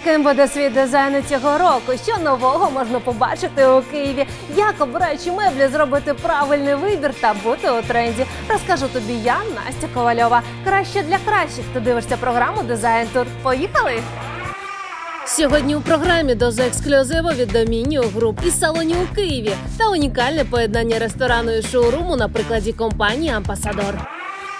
Яким буде світ дизайну цього року? Що нового можна побачити у Києві? Як, обираючи меблі, зробити правильний вибір та бути у тренді? Розкажу тобі я, Настя Ковальова. Краще для кращих. Ти дивишся програму «Дизайн Тур». Поїхали! Сьогодні у програмі доза ексклюзиву від Домініо Груп із салонів у Києві та унікальне поєднання ресторану і шоуруму на прикладі компанії «Амбасадор».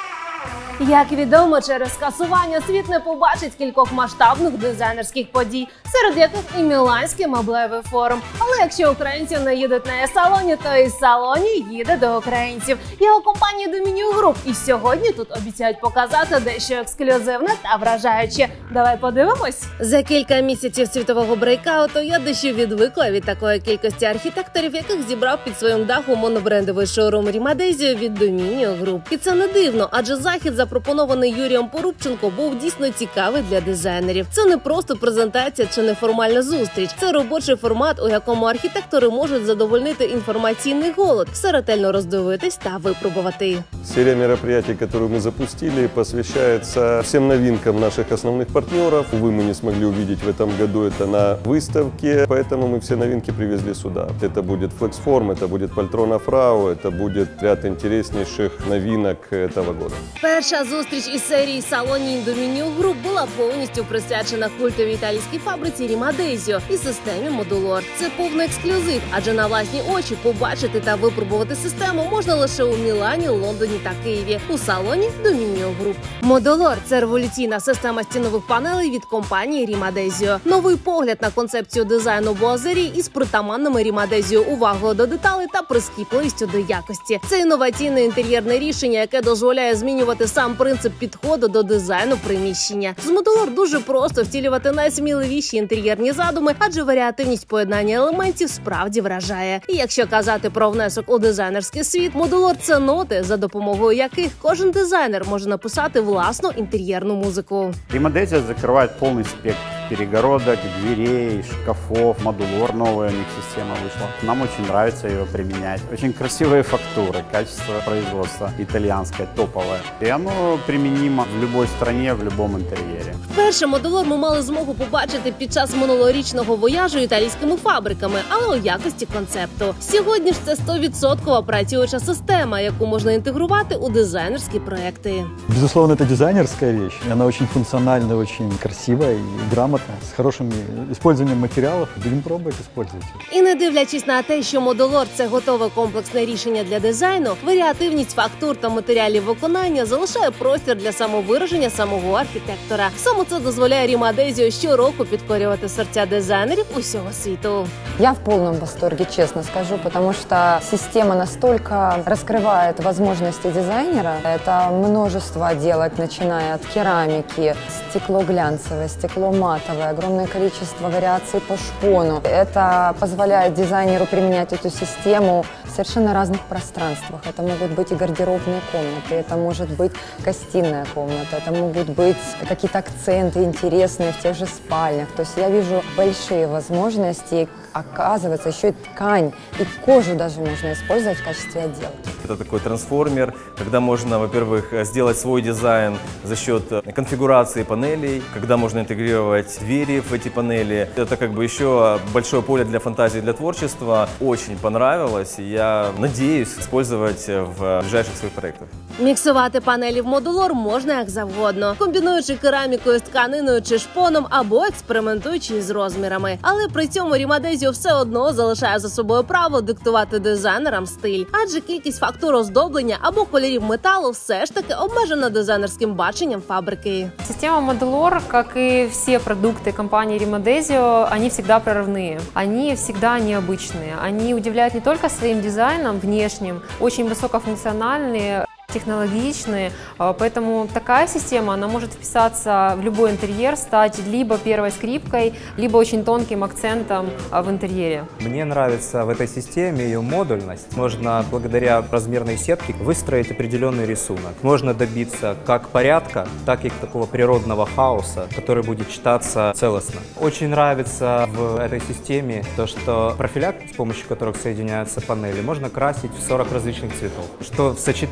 Як відомо, через скасування світ не побачить кількох масштабних дизайнерських подій, серед яких і Міланський меблевий форум. Але якщо українці не їдуть на e-салоні, то e-салоні їде до українців. Його компанії Домініо Груп. І сьогодні тут обіцяють показати дещо ексклюзивне та вражаюче. Давай подивимось. За кілька місяців світового брейкауту я дещо відвикла від такої кількості архітекторів, яких зібрав під своїм дахом монобрендовий шоурум Рімадезіо від Домініо Груп. І це не дивно, адже захід запропонований Юрієм Порубченко був дійсно цікавий для дизайнерів. Це не просто презентація чи неформальна зустріч. Це робочий формат, у якому архітектори можуть задовольнити інформаційний голод, все ретельно роздивитись та випробувати. Серия мероприятий, которую мы запустили, посвящается всем новинкам наших основных партнеров. Увы, мы не смогли увидеть в этом году это на выставке, поэтому мы все новинки привезли сюда. Это будет Flexform, это будет Poltrona Frau, это будет ряд интереснейших новинок этого года. Перша зустріч із серії салонів Домініо Груп була повністю присвячена культовій італійській фабриці Рімадезіо і системі Модулор. Це повний ексклюзив, адже на власні очі побачити та випробувати систему можна лише у Мілані, Лондоні та Києві у салоні Домініо Груп. Модулор – це революційна система стінових панелей від компанії Рімадезіо. Новий погляд на концепцію дизайну буазерій із притаманними Рімадезіо увагою до деталей та прискіпливістю до якості. Це інноваційне інтер'єрне рішення, яке дозволяє змінювати сам принцип підходу до дизайну приміщення. З Модулор дуже просто втілювати найсміливіші інтер'єрні задуми, адже варіативність поєднання елементів справді вражає. І якщо казати про внесок у дизайнерський світ, Модулор – це ноти, за допомогою яких кожен дизайнер може написати власну інтер'єрну музику. Рімадезіо закриває повний спектр перегородок, дверей, шкафов. Модулор новая у них система вышла. Нам очень нравится ее применять. Очень красивые фактуры, качество производства итальянское, топовое. И оно применимо в любой стране, в любом интерьере. Вперше Модулор ми мали змогу побачити під час минулорічного вояжу італійськими фабриками, але у якості концепту. Сьогодні ж це 100% працююча система, яку можна інтегрувати у дизайнерські проекти. Безусловно, это дизайнерская вещь. Она очень функциональная, очень красивая и грамотная, с хорошим использованием материалов. Будем пробовать использовать. І не дивлячись на те, що Модулор – це готове комплексне рішення для дизайну, варіативність фактур та матеріалів виконання залишає простір для самовираження самого архітектора. Саме це дозволяє Рімадезіо щороку підкорювати серця дизайнерів усього світу. Я в полном восторге, честно скажу, потому что система настолько раскрывает возможности дизайнера. Это множество отделок, начиная от керамики, стекло глянцевое, стекло матовое, огромное количество вариаций по шпону. Это позволяет дизайнеру применять эту систему в совершенно разных пространствах. Это могут быть и гардеробные комнаты, это может быть гостиная комната, это могут быть какие-то акценты интересные в тех же спальнях. То есть я вижу большие возможности. Оказывается, еще и ткань, и кожу даже можно использовать в качестве отделки. Это такой трансформер, когда можно, во-первых, сделать свой дизайн за счет конфигурации панелей, когда можно интегрировать двери в эти панели. Это как бы еще большое поле для фантазии, для творчества. Очень понравилось, и я надеюсь использовать в ближайших своих проектах. Міксувати панелі в Модулор можна як завгодно, комбінуючи керамікою з тканиною чи шпоном або експериментуючи з розмірами. Але при цьому Рімадезіо все одно залишає за собою право диктувати дизайнерам стиль, адже кількість фактур оздоблення або кольорів металу все ж таки обмежена дизайнерським баченням фабрики. Система Модулор, как и все продукты компании Рімадезіо, они всегда прорывные, они всегда необычные. Они удивляют не только своим дизайном внешним, очень высокофункциональные, технологичные, поэтому такая система, она может вписаться в любой интерьер, стать либо первой скрипкой, либо очень тонким акцентом в интерьере. Мне нравится в этой системе ее модульность. Можно благодаря размерной сетке выстроить определенный рисунок. Можно добиться как порядка, так и такого природного хаоса, который будет читаться целостно. Очень нравится в этой системе то, что профиля, с помощью которых соединяются панели, можно красить в 40 различных цветов, что в сочетании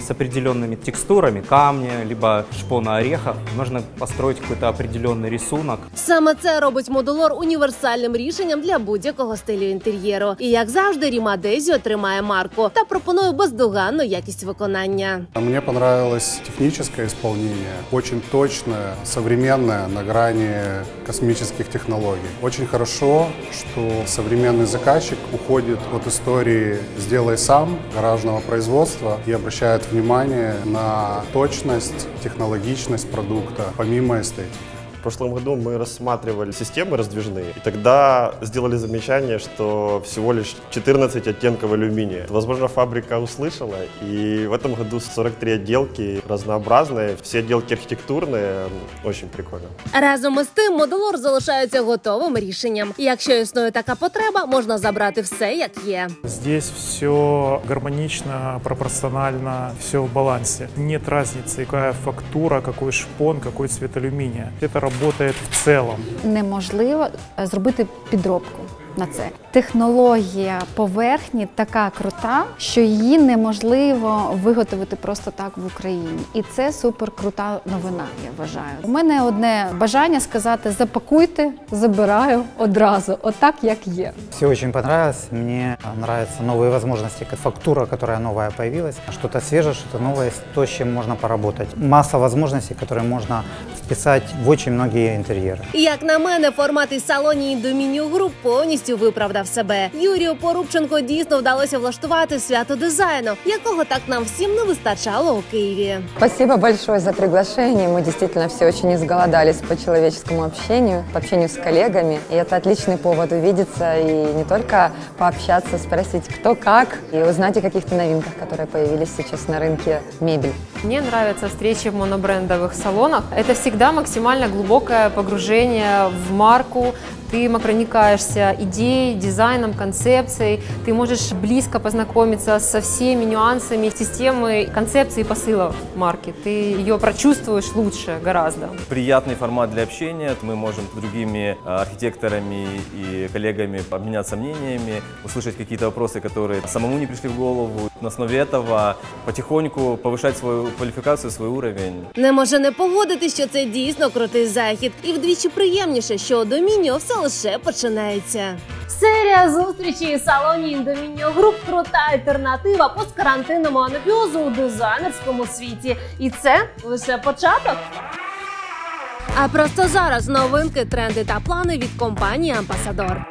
с определенными текстурами, камня, либо шпона орехов. Можно построить какой-то определенный рисунок. Саме це робить модулор універсальним рішенням для будь-якого стилю інтер'єру. І як завжди, Римадезіо тримає марку та пропонує бездоганну якість виконання. Мне понравилось техническое исполнение, очень точное, современное, на грани космических технологий. Очень хорошо, что современный заказчик уходит от истории «сделай сам» гаражного производства и обращает внимание на точность, технологичность продукта, помимо эстетики. В прошлом году мы рассматривали системы раздвижные, и тогда сделали замечание, что всего лишь 14 оттенков алюминия. Возможно, фабрика услышала, и в этом году 43 отделки разнообразные, все отделки архитектурные, очень прикольно. Разом із тим, модулор залишається готовим рішенням. І якщо існує така потреба, можна забрати все, як є. Здесь все гармонично, пропорционально, все в балансе. Нет разницы, какая фактура, какой шпон, какой цвет алюминия. Это работает в целом. Неможливо зробити підробку на це. Технологія поверхні така крута, що її неможливо виготовити просто так в Україні. І це супер крута новина, я вважаю. У мене одне бажання сказати: запакуйте, забираю одразу, отак, як є. Все очень понравилось. Мне нравятся новые возможности. Фактура, которая новая появилась. Что-то свежее, что-то новое, то, с чем можно поработать. Масса возможностей, которые можно вписать в очень многие интерьеры. Як на мене, формат із салоні Індомініо Груп повністю виправдав себе. Юрію Порубченко дійсно вдалося влаштувати свято дизайну, якого так нам всім не вистачало у Києві. Спасибо большое за приглашение. Мы действительно все очень изголодались по человеческому общению, по общению с коллегами. И это отличный повод увидеться и не только пообщаться, спросить, кто как, и узнать о каких-то новинках, которые появились сейчас на рынке мебели. Мне нравятся встречи в монобрендовых салонах. Это всегда максимально глубокое погружение в марку. Ты проникаешься идеей, дизайном, концепцией. Ты можешь близко познакомиться со всеми нюансами системы, концепции и посылов марки. Ты ее прочувствуешь лучше гораздо. Приятный формат для общения. Мы можем с другими архитекторами и коллегами обменяться мнениями, услышать какие-то вопросы, которые самому не пришли в голову. На основе этого потихоньку повышать свою квалификацию, свой уровень. Не може не погодитись, що це дійсно крутий захід. І вдвічі приємніше, що у Домініо все лише починається. Серія зустрічей у салоні Індомініо Груп – крута альтернатива посткарантинному анабіозу у дизайнерському світі. І це лише початок. А просто зараз новинки, тренди та плани від компанії «Амбасадор».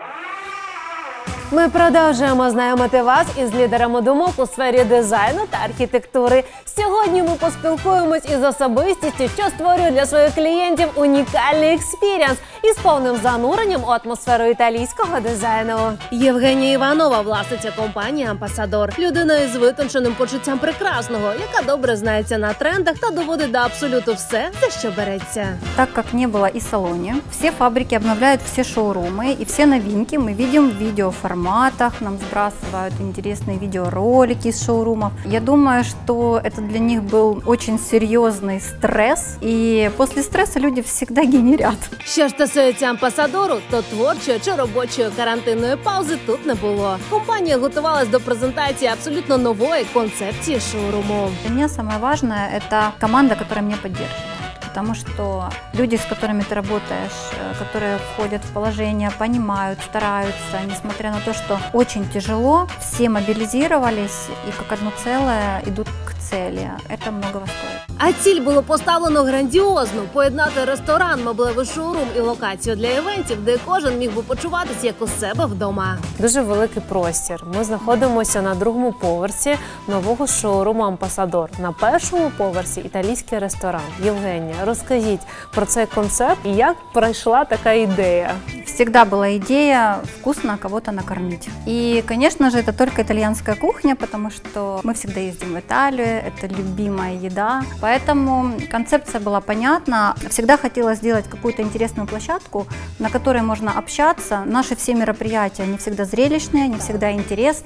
Ми продовжуємо знайомити вас із лідерами думок у сфері дизайну та архітектури. Сьогодні ми поспілкуємось із особистістю, що створює для своїх клієнтів унікальний експірієнс із повним зануренням у атмосферу італійського дизайну. Євгенія Іванова, власниця компанії «Амбасадор», людина із витонченим почуттям прекрасного, яка добре знається на трендах та доводить до абсолюту все, за що береться. Так как не было и в салоне, все фабрики обновляют все шоурумы, и все новинки мы видим в видеоформатах, нам сбрасывают интересные видеоролики из шоурумов. Я думаю, что это для них был очень серьезный стресс, и после стресса люди всегда генерят. Що ж стосується «Амбасадору», то творчої чи робочої карантинної паузи тут не було. Компанія готувалась до презентації абсолютно нової концепції шоуруму. Для меня самое важное – это команда, которая меня поддерживает. Потому что люди, с которыми ты работаешь, которые входят в положение, понимают, стараются, несмотря на то, что очень тяжело, все мобилизировались и как одно целое идут к цели. Это многого стоит. А ціль було поставлено грандіозно – поєднати ресторан, меблевий шоурум і локацію для івентів, де кожен міг би почуватися як у себе вдома. Дуже великий простір. Ми знаходимося на другому поверсі нового шоуруму «Амбасадор». На першому поверсі італійський ресторан. Євгенія, розкажіть про цей концепт і як пройшла така ідея? Всегда была идея вкусно кого-то накормить. И, конечно же, это только итальянская кухня, потому что мы всегда ездим в Италию, это любимая еда. Поэтому концепция была понятна. Всегда хотела сделать какую-то интересную площадку, на которой можно общаться. Наши все мероприятия, они всегда зрелищные, они всегда интересные.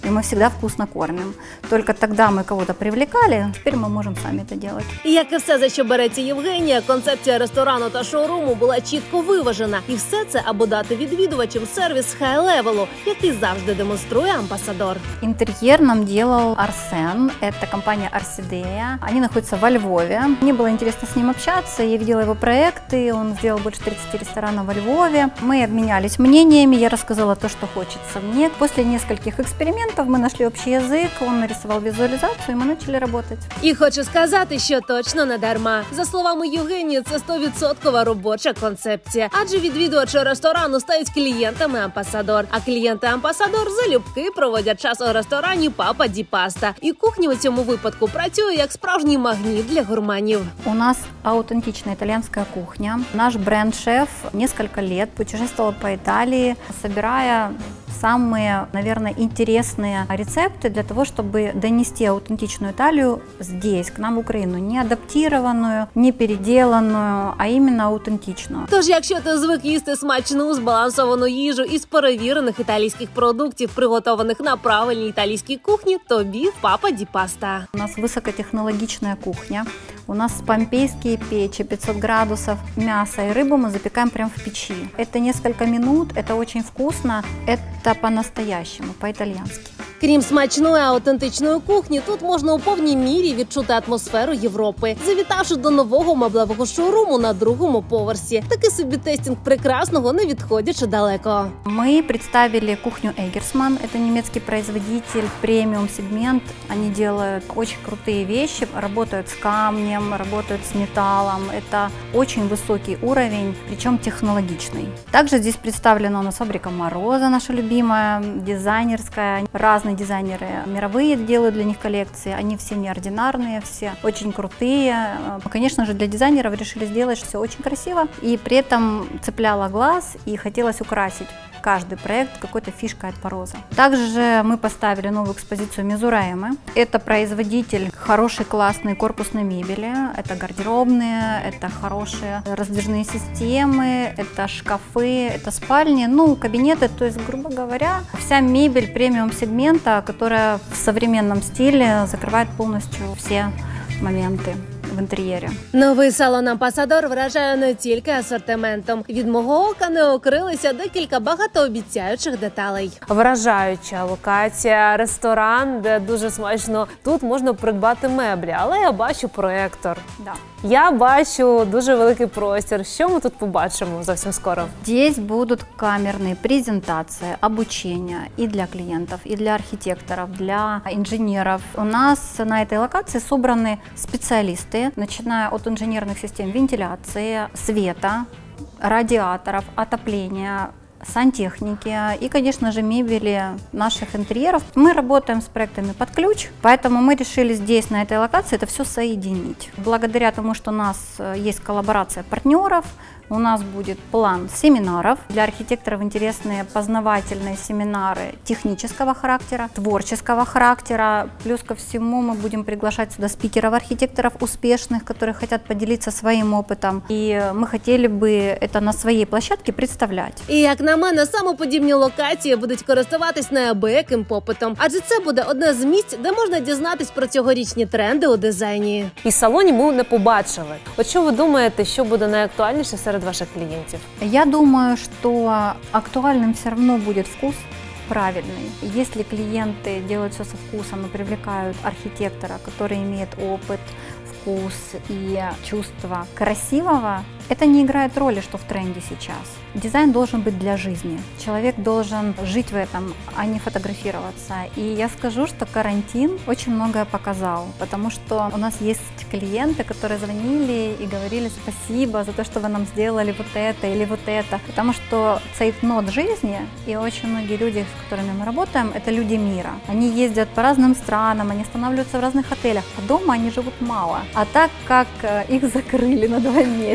и мы всегда вкусно кормим. Только тогда мы кого-то привлекали, теперь мы можем сами это делать. І як і все, за що береться Євгенія, концепція ресторану та шоуруму була чітко виважена. І все це, аби дати відвідувачам сервіс хай-левелу, який завжди демонструє амбасадор. Интерьер нам делал Арсен, это компания Орсидея. Они находятся во Львове. Мне было интересно с ним общаться, я видела его проекты, он сделал больше 30 ресторанов во Львове. Мы обменялись мнениями, я рассказала то, что хочется мне. После нескольких экспериментов мы нашли общий язык, он нарисовал визуализацию, и мы начали работать. І хочу сказати, що точно не дарма. За словами Євгенії, це 100% робоча концепція. Адже відвідувачі ресторану стають клієнтами амбасадор. А клієнти амбасадор залюбки проводять час у ресторані Папа Ді Паста. І кухня у цьому випадку працює як справжній магніт для гурманів. У нас аутентичная итальянская кухня. Наш бренд-шеф несколько лет путешествовал по Италии, собирая самые, наверное, интересные рецепты для того, чтобы донести аутентичную Италию здесь, к нам в Украину. Не адаптированную, не переделанную, а именно аутентичную. Тож, якщо ти звик їсти смачну, збалансовану їжу із перевірених італійських продуктів, приготованих на правильній італійській кухні, тобі Папа Ді Паста. У нас высокотехнологичная кухня. У нас помпейские печи, 500 градусов. Мясо и рыбу мы запекаем прямо в печи. Это несколько минут, это очень вкусно, это по-настоящему, по-итальянски. Крім смачної аутентичної кухні, тут можна у повній мірі відчути атмосферу Європи, завітавши до нового меблевого шоуруму на другому поверсі. Такий собі тестінг прекрасного, не відходячи далеко. Мы представили кухню Эггерсман. Это немецкий производитель, премиум-сегмент. Они делают очень крутые вещи, работают с камнем, работают с металлом. Это очень высокий уровень, причем технологичный. Также здесь представлена у нас фабрика Мороза, наша любимая, дизайнерская. Разные дизайнеры мировые делают для них коллекции. Они все неординарные, все очень крутые. Конечно же, для дизайнеров решили сделать все очень красиво и при этом цепляло глаз и хотелось украсить каждый проект какой-то фишкой от Мороза. Также мы поставили новую экспозицию Мизураемы. Это производитель хорошей классной корпусной мебели. Это гардеробные, это хорошие раздвижные системы, это шкафы, это спальни, ну, кабинеты. То есть, грубо говоря, вся мебель премиум-сегмента, которая в современном стиле закрывает полностью все моменты в інтер'єрі. Новий салон «Амбасадор» вражає не тільки асортиментом. Від мого ока не окрилися декілька багатообіцяючих деталей. Вражаюча локація, ресторан, де дуже смачно. Тут можна придбати меблі, але я бачу проектор. Да. Я бачу дуже великий простір. Що ми тут побачимо зовсім скоро? Здесь будут камерные презентации, обучение и для клиентов, и для архитекторов, для инженеров. У нас на этой локации собраны специалисты, начиная от инженерных систем вентиляции, света, радиаторов, отопления, сантехники и, конечно же, мебели наших интерьеров. Мы работаем с проектами под ключ, поэтому мы решили здесь, на этой локации, это все соединить. Благодаря тому, что у нас есть коллаборация партнеров, у нас будет план семинаров. Для архитекторов интересные познавательные семинары технического характера, творческого характера. Плюс ко всему мы будем приглашать сюда спикеров-архитекторов успешных, которые хотят поделиться своим опытом. И мы хотели бы это на своей площадке представлять. І, як на мене, саме подібні локації будуть користуватись неабияким попитом. Адже це буде одне з місць, де можна дізнатись про цьогорічні тренди у дизайні. І салоні ми не побачили. От що ви думаєте, що буде найактуальніше серед ваших клиентов? Я думаю, что актуальным все равно будет вкус правильный. Если клиенты делают все со вкусом и привлекают архитектора, который имеет опыт, вкус и чувство красивого, это не играет роли, что в тренде сейчас. Дизайн должен быть для жизни. Человек должен жить в этом, а не фотографироваться. И я скажу, что карантин очень многое показал, потому что у нас есть клиенты, которые звонили и говорили спасибо за то, что вы нам сделали вот это или вот это. Потому что цейтнот жизни, и очень многие люди, с которыми мы работаем, это люди мира. Они ездят по разным странам, они останавливаются в разных отелях, а дома они живут мало. А так как их закрыли на 2 месяца,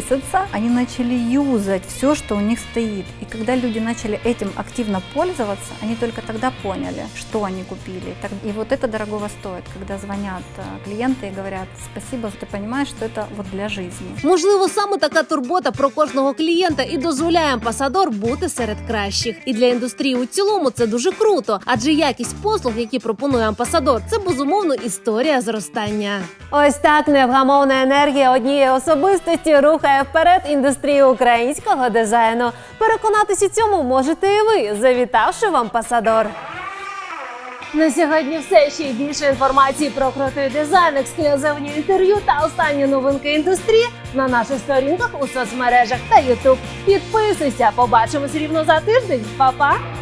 они начали юзать все, что у них стоит. И когда люди начали этим активно пользоваться, они только тогда поняли, что они купили. И вот это дорогого стоит, когда звонят клиенты и говорят: спасибо, ты понимаешь, что это вот для жизни. Можливо, саме така турбота про кожного клієнта і дозволяє Амбасадор бути серед кращих. І для індустрії у цілому це дуже круто, адже якість послуг, які пропонує Амбасадор, це безумовно історія зростання. Ось так невгамовна енергія однієї особистості рухає вперед індустрію українського дизайну. Переконатись у цьому можете і ви, завітавши в Амбасадор. На сьогодні все. Ще більше інформації про крутий дизайн, ексклюзивні інтерв'ю та останні новинки індустрії на наших сторінках у соцмережах та YouTube. Підписуйся, побачимось рівно за тиждень. Па-па!